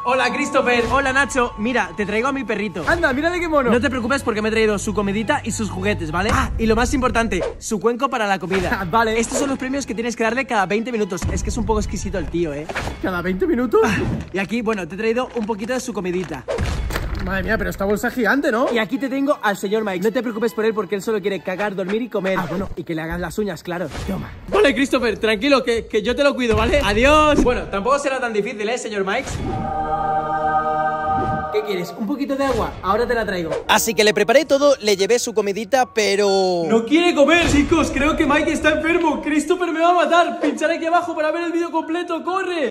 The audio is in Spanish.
Hola, Christopher. Hola, Nacho. Mira, te traigo a mi perrito. Anda, mira de qué mono. No te preocupes porque me he traído su comidita y sus juguetes, ¿vale? Ah, y lo más importante, su cuenco para la comida. Vale. Estos son los premios que tienes que darle cada 20 minutos. Es que es un poco exquisito el tío, ¿eh? ¿Cada 20 minutos? Y aquí, bueno, te he traído un poquito de su comidita. Madre mía, pero esta bolsa es gigante, ¿no? Y aquí te tengo al señor Mike. No te preocupes por él porque él solo quiere cagar, dormir y comer. Ah, bueno, y que le hagas las uñas, claro. Toma. Vale, Christopher, tranquilo, que yo te lo cuido, ¿vale? Adiós. Bueno, tampoco será tan difícil, ¿eh, señor Mike? ¿Qué quieres? ¿Un poquito de agua? Ahora te la traigo. Así que le preparé todo, le llevé su comidita, pero... ¡no quiere comer! Chicos, creo que Mike está enfermo. Christopher me va a matar. Pinchar aquí abajo para ver el vídeo completo. ¡Corre!